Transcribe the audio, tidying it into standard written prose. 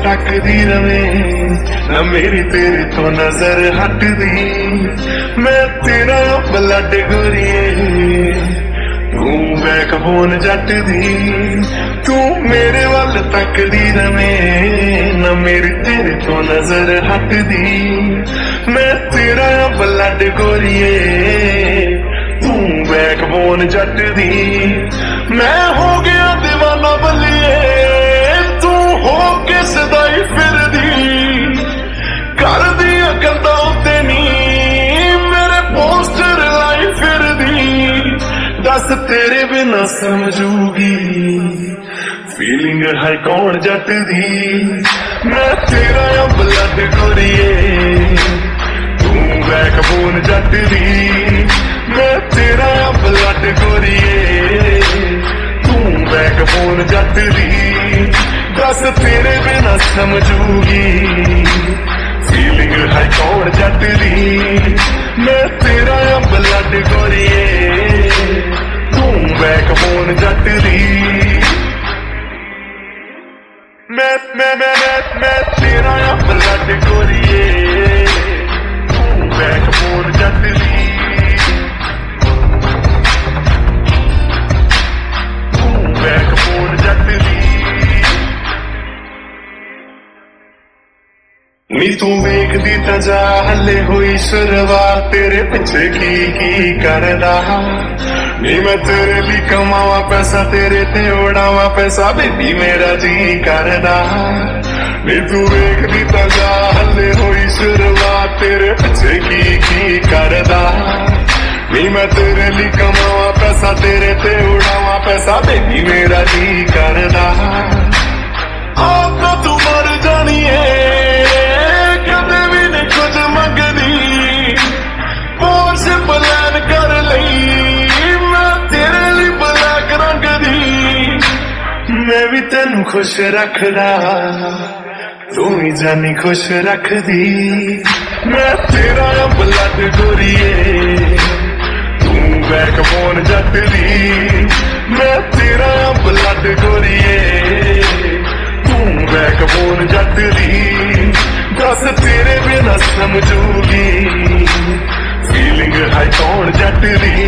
टकदी रवे ना मेरी तेरे तो नजर हटदी। मैं तेरा ब्लड गोरिए तू बैकबोन जट दी। तू मेरे वल तकदी रवे ना मेरी तेरे तो नजर हटदी। मैं तेरा ब्लड गोरिए तू बैकबोन जट दी। मैं हो गया दीवाना बलिए तू हो के सदाई फिर दी। कर दिया गंदा उत्ते नी मेरे पोस्टर लाई फिर दी। दस तेरे बिना समझूगी फीलिंग है कौन जट दी। मैं तेरा ब्लड गोरिए तू बैकबोन जट दी। मैं तेरा ब्लड गोरिए तू बैकबोन जट दी। दस तेरे बिना समझूगी फीलिंग है कौन जट दी। मैं तेरा ब्लड गोरिए तू बैकबोन जट दी। मैं तेरा ब्लड गोरिए तू बैकबोन जट दी। बैकबोन जट दी। नी तू वेखदी तां जा हले होई शुरुआत तेरे पिछे की करदा। नी मैं तेरे ली कमावा पैसा तेरे ते उड़ावा पैसा बेबी मेरा जी करदा। नी तू वेखदी तां जा हले होई शुरुआत तेरे पिछे की करदा। नी मैं तेरे ली कमावा पैसा तेरे ते उड़ावा पैसा बेबी मेरा जी करदा। आप तो तू मर जानी है कदे भी नहीं कुछ मंगदी। पोर्श प्लान कर लई मैं तेरे ली ब्लैक रंग दी। मैं भी तेनू खुश रखदा तू ही जानी खुश रखदी। मैं तेरा ब्लड गोरिए बैकबोन जट दी। मैं तेरा ब्लड गोरिए तू बैकबोन जट दी। दस तेरे बिना समझूगी फीलिंग है कौन जट दी।